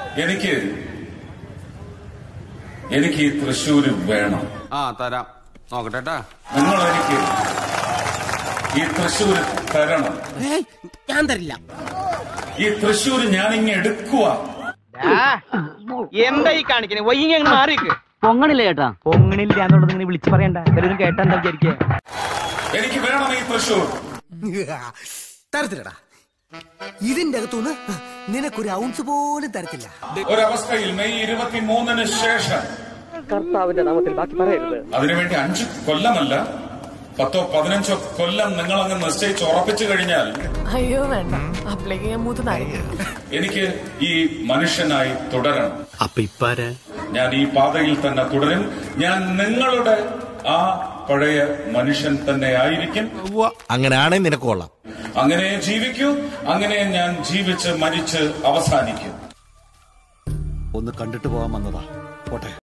എനിക്ക് ഈ തൃശ്ശൂര് വേണം. തരാം, നോക്കട്ടെ. നിങ്ങൾ എനിക്ക് ഈ തൃശ്ശൂര് തരണം. ഞാൻ തരില്ല. ഈ തൃശ്ശൂര് ഞാനിങ്ങ് എടുക്കുക. എന്താ ഈ കാണിക്കണേ? വൈകി മാറിക്ക്. പൊങ്ങണില്ല ചേട്ടാ. പൊങ്ങണില്ല എന്നുള്ളത് ഇങ്ങനെ വിളിച്ചു പറയണ്ട. എല്ലാവരും കേട്ടാ എന്താ വിചാരിക്കുക? എനിക്ക് വേണം ഈ തൃശ്ശൂർ. തരത്തില്ലടാ. ഇതിന്റെ അകത്തുനിന്ന് നിനക്കൊരു ഔൺസ് പോലും തരത്തില്ല. ഒരവസ്ഥയിൽ മെയ് 23-ന് ശേഷം കർത്താവിന്റെ നാമത്തിൽ ബാക്കി പറയരുത്. അതിനുവേണ്ടി 5 കൊല്ലമല്ല 10-15 കൊല്ലം നിങ്ങൾ അങ്ങ് നിശ്ചയിച്ച് ഉറപ്പിച്ചു കഴിഞ്ഞാൽ അയ്യോ വേണ്ട, അപ്പളേക്ക് ഞാൻ മൂത്തതായി. എനിക്ക് ഈ മനുഷ്യനായി തുടരണം. അപ്പൊ ഇപ്പാര ഞാൻ ഈ പാതയിൽ തന്നെ തുടരും. ഞാൻ നിങ്ങളുടെ ആ പഴയ മനുഷ്യൻ തന്നെ ആയിരിക്കും. അങ്ങനെയാണെങ്കിൽ നിനക്ക് കൊള്ളാം. അങ്ങനെ ജീവിക്കൂ. അങ്ങനെ ഞാൻ ജീവിച്ച് മരിച്ച് അവസാനിക്കും. ഒന്ന് കണ്ടിട്ട് പോകാൻ വന്നതാ. പോട്ടെ.